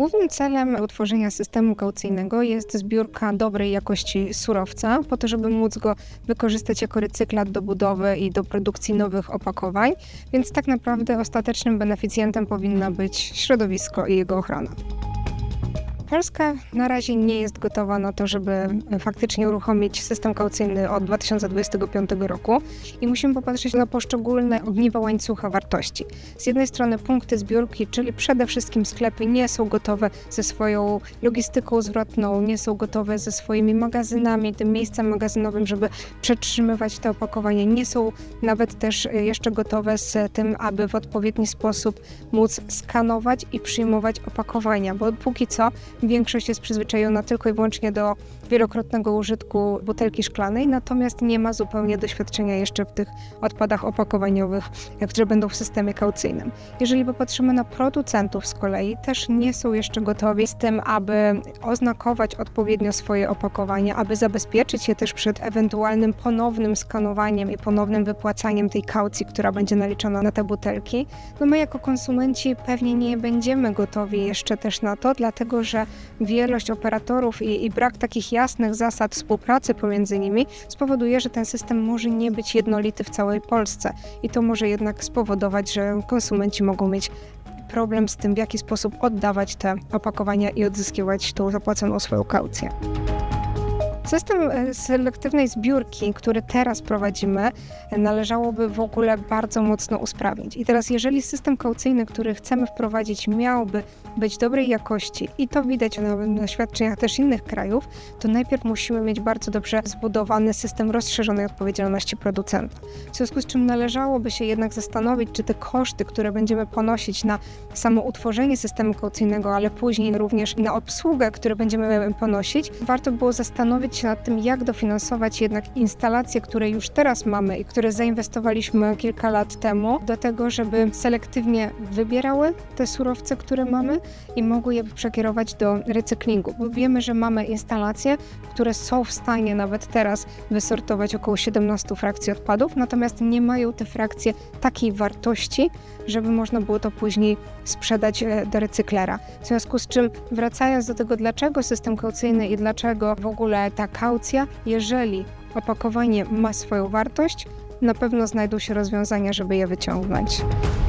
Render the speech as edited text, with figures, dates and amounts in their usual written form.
Głównym celem utworzenia systemu kaucyjnego jest zbiórka dobrej jakości surowca, po to, żeby móc go wykorzystać jako recyklat do budowy i do produkcji nowych opakowań, więc tak naprawdę ostatecznym beneficjentem powinna być środowisko i jego ochrona. Polska na razie nie jest gotowa na to, żeby faktycznie uruchomić system kaucyjny od 2025 roku i musimy popatrzeć na poszczególne ogniwa łańcucha wartości. Z jednej strony punkty zbiórki, czyli przede wszystkim sklepy nie są gotowe ze swoją logistyką zwrotną, nie są gotowe ze swoimi magazynami, tym miejscem magazynowym, żeby przetrzymywać te opakowania, nie są nawet też jeszcze gotowe z tym, aby w odpowiedni sposób móc skanować i przyjmować opakowania, bo póki co większość jest przyzwyczajona tylko i wyłącznie do wielokrotnego użytku butelki szklanej, natomiast nie ma zupełnie doświadczenia jeszcze w tych odpadach opakowaniowych, które będą w systemie kaucyjnym. Jeżeli popatrzymy na producentów z kolei, też nie są jeszcze gotowi z tym, aby oznakować odpowiednio swoje opakowania, aby zabezpieczyć je też przed ewentualnym ponownym skanowaniem i ponownym wypłacaniem tej kaucji, która będzie naliczona na te butelki. No my jako konsumenci pewnie nie będziemy gotowi jeszcze też na to, dlatego że wielość operatorów i brak takich jasnych zasad współpracy pomiędzy nimi spowoduje, że ten system może nie być jednolity w całej Polsce i to może jednak spowodować, że konsumenci mogą mieć problem z tym, w jaki sposób oddawać te opakowania i odzyskiwać tą zapłaconą swoją kaucję. System selektywnej zbiórki, który teraz prowadzimy, należałoby w ogóle bardzo mocno usprawnić. I teraz jeżeli kaucyjny, który chcemy wprowadzić, miałby być dobrej jakości i to widać na doświadczeniach też innych krajów, to najpierw musimy mieć bardzo dobrze zbudowany system rozszerzonej odpowiedzialności producenta. W związku z czym należałoby się jednak zastanowić, czy te koszty, które będziemy ponosić na samo utworzenie systemu kaucyjnego, ale później również na obsługę, które będziemy ponosić, warto było zastanowić się nad tym, jak dofinansować jednak instalacje, które już teraz mamy i które zainwestowaliśmy kilka lat temu, do tego, żeby selektywnie wybierały te surowce, które mamy i mogły je przekierować do recyklingu. Bo wiemy, że mamy instalacje, które są w stanie nawet teraz wysortować około 17 frakcji odpadów, natomiast nie mają te frakcje takiej wartości, żeby można było to później sprzedać do recyklera. W związku z czym, wracając do tego, dlaczego system kaucyjny i dlaczego w ogóle ta kaucja, jeżeli opakowanie ma swoją wartość, na pewno znajdą się rozwiązania, żeby je wyciągnąć.